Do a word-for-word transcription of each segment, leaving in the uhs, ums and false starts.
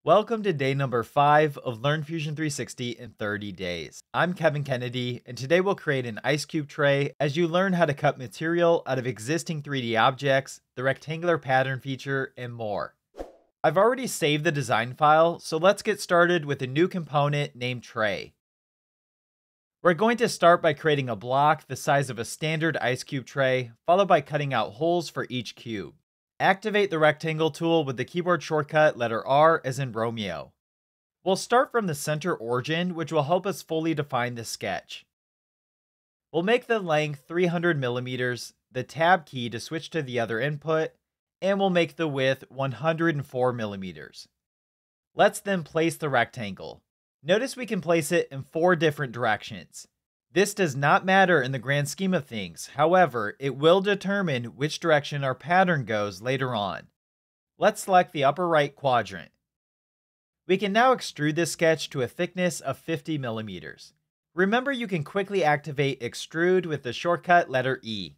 Welcome to day number five of Learn Fusion three sixty in thirty days. I'm Kevin Kennedy, and today we'll create an ice cube tray as you learn how to cut material out of existing three D objects, the rectangular pattern feature, and more. I've already saved the design file, so let's get started with a new component named tray. We're going to start by creating a block the size of a standard ice cube tray, followed by cutting out holes for each cube. Activate the rectangle tool with the keyboard shortcut letter R as in Romeo. We'll start from the center origin, which will help us fully define the sketch. We'll make the length three hundred millimeters, the tab key to switch to the other input, and we'll make the width one hundred four millimeters. Let's then place the rectangle. Notice we can place it in four different directions. This does not matter in the grand scheme of things, however, it will determine which direction our pattern goes later on. Let's select the upper right quadrant. We can now extrude this sketch to a thickness of fifty millimeters. Remember, you can quickly activate Extrude with the shortcut letter E.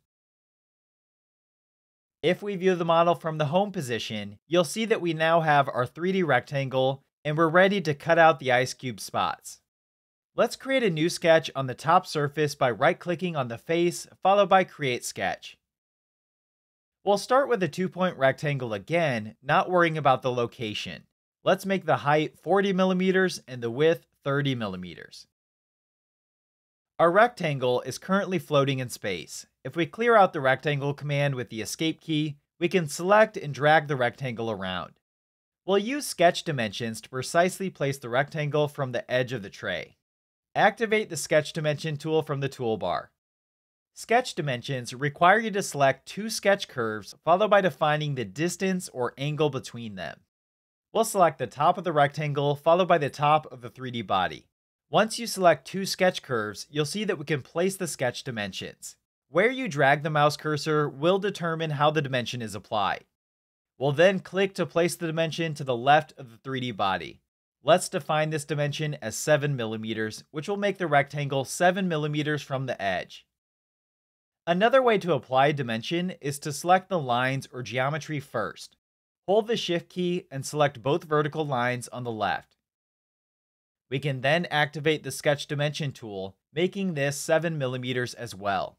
If we view the model from the home position, you'll see that we now have our three D rectangle and we're ready to cut out the ice cube spots. Let's create a new sketch on the top surface by right-clicking on the face, followed by Create Sketch. We'll start with a two-point rectangle again, not worrying about the location. Let's make the height forty millimeters and the width thirty millimeters. Our rectangle is currently floating in space. If we clear out the rectangle command with the Escape key, we can select and drag the rectangle around. We'll use sketch dimensions to precisely place the rectangle from the edge of the tray. Activate the Sketch Dimension tool from the toolbar. Sketch dimensions require you to select two sketch curves, followed by defining the distance or angle between them. We'll select the top of the rectangle, followed by the top of the three D body. Once you select two sketch curves, you'll see that we can place the sketch dimensions. Where you drag the mouse cursor will determine how the dimension is applied. We'll then click to place the dimension to the left of the three D body. Let's define this dimension as seven millimeters, which will make the rectangle seven millimeters from the edge. Another way to apply a dimension is to select the lines or geometry first. Hold the Shift key and select both vertical lines on the left. We can then activate the Sketch Dimension tool, making this seven millimeters as well.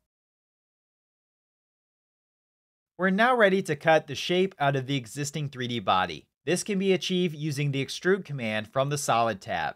We're now ready to cut the shape out of the existing three D body. This can be achieved using the Extrude command from the Solid tab.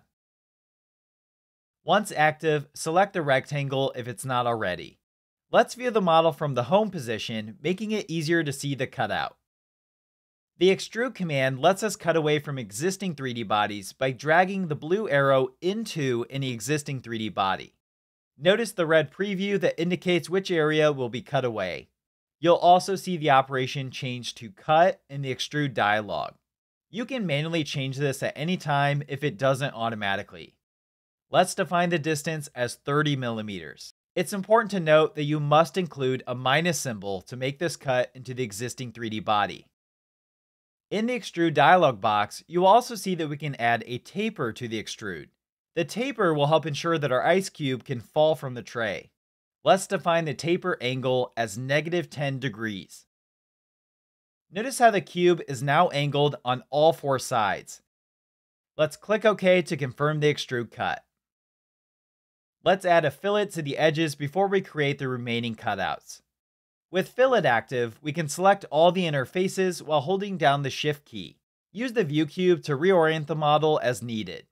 Once active, select the rectangle if it's not already. Let's view the model from the home position, making it easier to see the cutout. The Extrude command lets us cut away from existing three D bodies by dragging the blue arrow into any existing three D body. Notice the red preview that indicates which area will be cut away. You'll also see the operation change to cut in the Extrude dialog. You can manually change this at any time if it doesn't automatically. Let's define the distance as thirty millimeters. It's important to note that you must include a minus symbol to make this cut into the existing three D body. In the Extrude dialog box, you will also see that we can add a taper to the extrude. The taper will help ensure that our ice cube can fall from the tray. Let's define the taper angle as negative ten degrees. Notice how the cube is now angled on all four sides. Let's click OK to confirm the extrude cut. Let's add a fillet to the edges before we create the remaining cutouts. With fillet active, we can select all the inner faces while holding down the Shift key. Use the View cube to reorient the model as needed.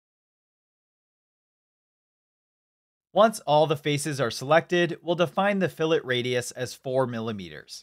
Once all the faces are selected, we'll define the fillet radius as four millimeters.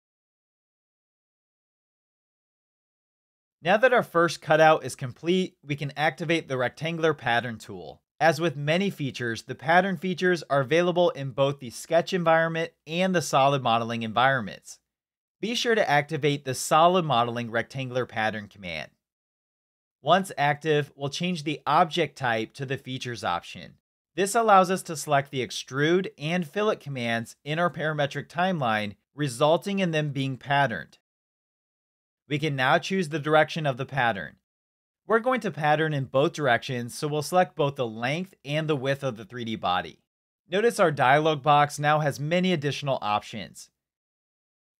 Now that our first cutout is complete, we can activate the Rectangular Pattern tool. As with many features, the pattern features are available in both the sketch environment and the solid modeling environments. Be sure to activate the Solid Modeling Rectangular Pattern command. Once active, we'll change the object type to the Features option. This allows us to select the Extrude and Fillet commands in our parametric timeline, resulting in them being patterned. We can now choose the direction of the pattern. We're going to pattern in both directions, so we'll select both the length and the width of the three D body. Notice our dialog box now has many additional options.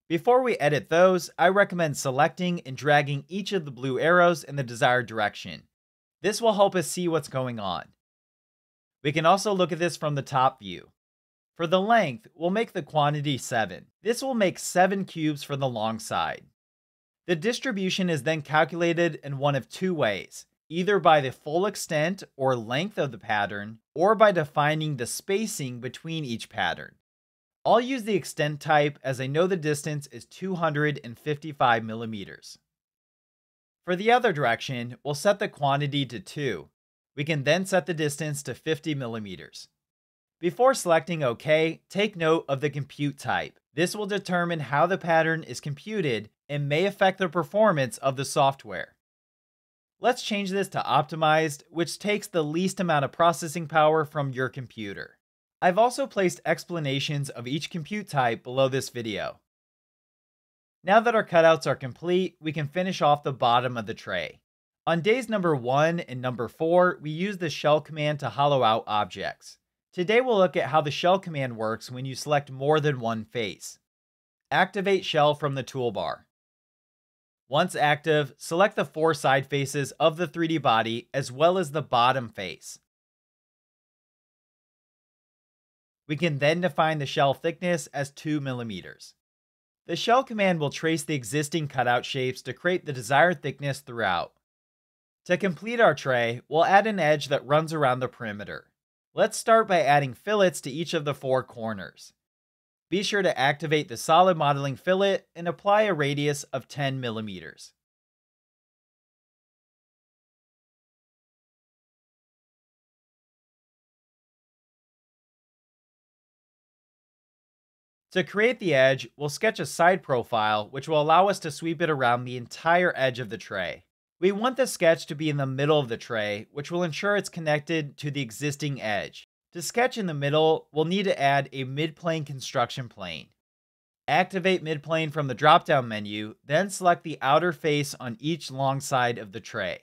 Before we edit those, I recommend selecting and dragging each of the blue arrows in the desired direction. This will help us see what's going on. We can also look at this from the top view. For the length, we'll make the quantity seven. This will make seven cubes for the long side. The distribution is then calculated in one of two ways, either by the full extent or length of the pattern, or by defining the spacing between each pattern. I'll use the extent type as I know the distance is two hundred fifty-five millimeters. For the other direction, we'll set the quantity to two. We can then set the distance to fifty millimeters. Before selecting OK, take note of the compute type. This will determine how the pattern is computed and may affect the performance of the software. Let's change this to optimized, which takes the least amount of processing power from your computer. I've also placed explanations of each compute type below this video. Now that our cutouts are complete, we can finish off the bottom of the tray. On days number one and number four, we use the shell command to hollow out objects. Today we'll look at how the shell command works when you select more than one face. Activate shell from the toolbar. Once active, select the four side faces of the three D body as well as the bottom face. We can then define the shell thickness as two millimeters. The shell command will trace the existing cutout shapes to create the desired thickness throughout. To complete our tray, we'll add an edge that runs around the perimeter. Let's start by adding fillets to each of the four corners. Be sure to activate the solid modeling fillet and apply a radius of ten millimeters. To create the edge, we'll sketch a side profile which will allow us to sweep it around the entire edge of the tray. We want the sketch to be in the middle of the tray, which will ensure it's connected to the existing edge. To sketch in the middle, we'll need to add a midplane construction plane. Activate midplane from the drop-down menu, then select the outer face on each long side of the tray.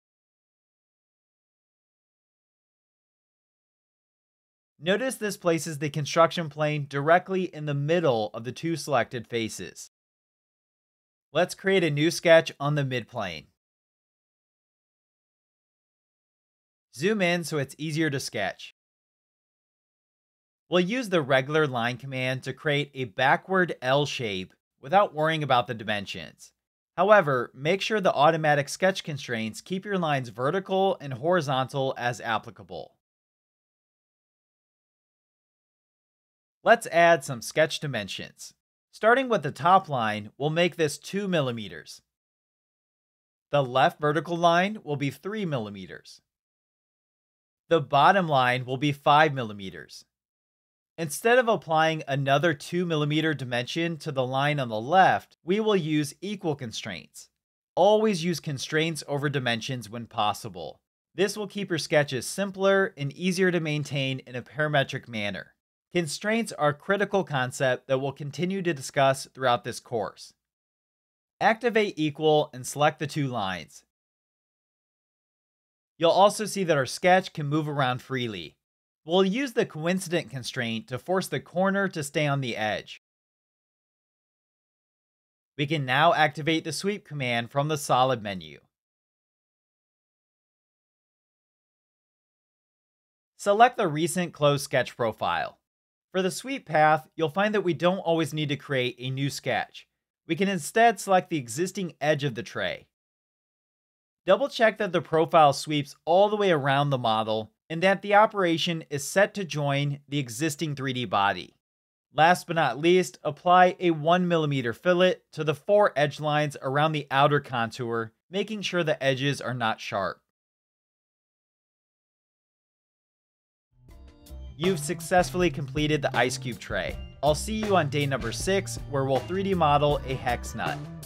Notice this places the construction plane directly in the middle of the two selected faces. Let's create a new sketch on the midplane. Zoom in so it's easier to sketch. We'll use the regular line command to create a backward L shape without worrying about the dimensions. However, make sure the automatic sketch constraints keep your lines vertical and horizontal as applicable. Let's add some sketch dimensions. Starting with the top line, we'll make this two millimeters. The left vertical line will be three millimeters. The bottom line will be five millimeters. Instead of applying another two millimeter dimension to the line on the left, we will use equal constraints. Always use constraints over dimensions when possible. This will keep your sketches simpler and easier to maintain in a parametric manner. Constraints are a critical concept that we'll continue to discuss throughout this course. Activate equal and select the two lines. You'll also see that our sketch can move around freely. We'll use the coincident constraint to force the corner to stay on the edge. We can now activate the sweep command from the solid menu. Select the recent closed sketch profile. For the sweep path, you'll find that we don't always need to create a new sketch. We can instead select the existing edge of the tray. Double check that the profile sweeps all the way around the model and that the operation is set to join the existing three D body. Last but not least, apply a one millimeter fillet to the four edge lines around the outer contour, making sure the edges are not sharp. You've successfully completed the ice cube tray. I'll see you on day number six, where we'll three D model a hex nut.